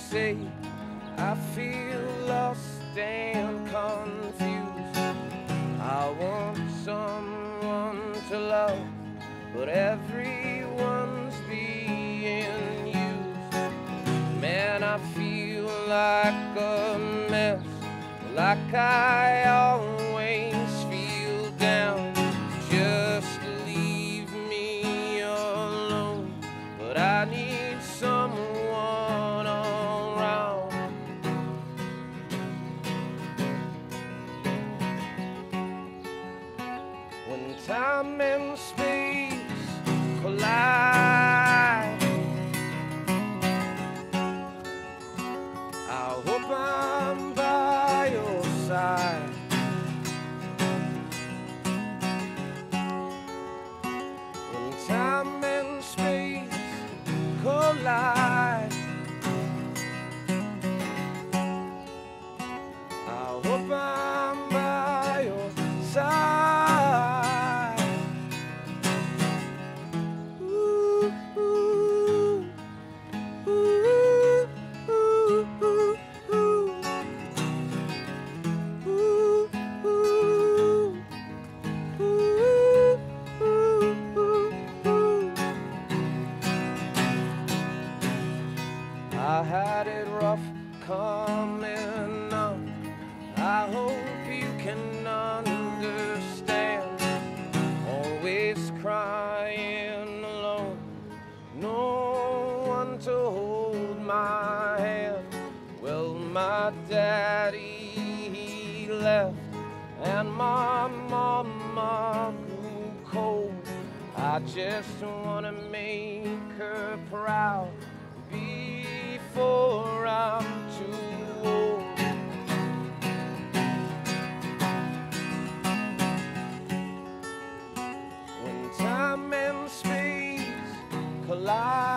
say I feel lost and confused. I want someone to love, but everyone's being used. Man, I feel like a mess, like I always feel down. Just leave me alone, but I need someone around. When time and space collide, I hope I'm by your side. When time and space collide, I hope I'm by your side. Ooh, ooh, ooh, ooh, ooh, ooh. Ooh, ooh, ooh, ooh, ooh. I had it rough coming up. I hope you can understand. Always crying alone, no one to hold my hand. Well, my daddy, he left, and my mama grew cold. I just wanna make her proud before I'm too old. When time and space collide,